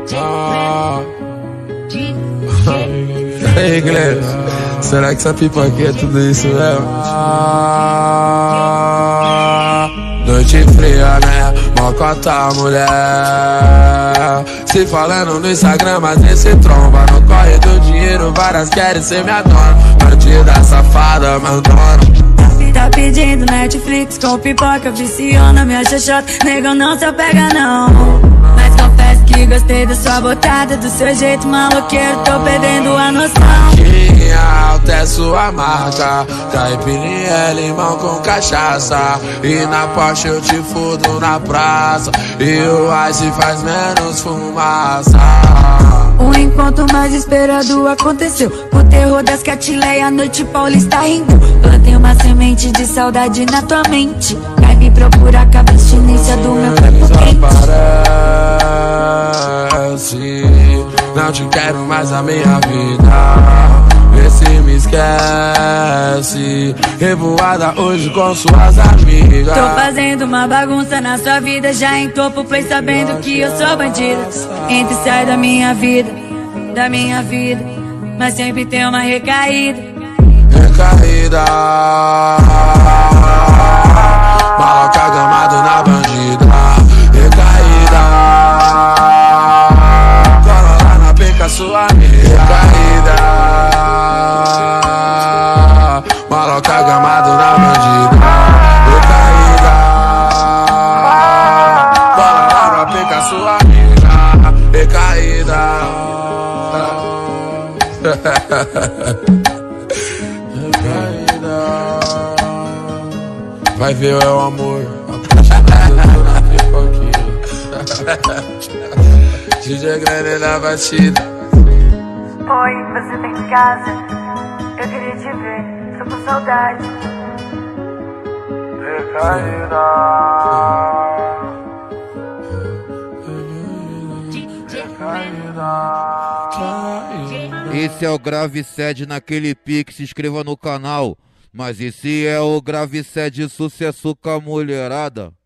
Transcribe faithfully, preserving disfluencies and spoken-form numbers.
Ah. Ei, Guilherme, será que essa pipoquinha é tudo isso mesmo? Ah. Noite fria, né? Mocota, mulher. Se falando no Instagram, mas esse tromba. No corre do dinheiro, várias querem ser minha dona. Bandida, safada, mandona. Tá pedindo Netflix com pipoca, viciona minha xoxota. Nego, não se apega não. Mas confesso que gostei da sua botada, do seu jeito maloqueiro, tô perdendo a noção. Minha alta é sua marca, caipirinha é limão com cachaça. E na Porsche eu te fudo na praça, e o ice faz menos fumaça. O encontro mais esperado aconteceu, o terror das catileias, a noite paulista rindo. Plantei uma semente de saudade na tua mente. Vai me procurar com a abstinência do meu corpo quente. Desaparece, não te quero mais na minha vida. Vê se me esquece, revoada hoje com suas amigas. Tô fazendo uma bagunça na sua vida, já entrou pro play sabendo que eu sou bandida. Entra e sai da minha vida, da minha vida, mas sempre tem uma recaída. Recaída, maloca gamado na bandida. Recaída, cola lá na pica sua amiga. Recaída, maloca gamado na bandida. Recaída, cola lá na pica sua amiga. Recaída. Vai ver o El Amor, apaixonado na pipoquinha. D J Grande na batida. Oi, você tá em casa? Eu queria te ver, tô com saudade. Recaída. Esse é o Grave Sede naquele pique, se inscreva no canal. Mas esse é o Grave Sede sucesso com a mulherada.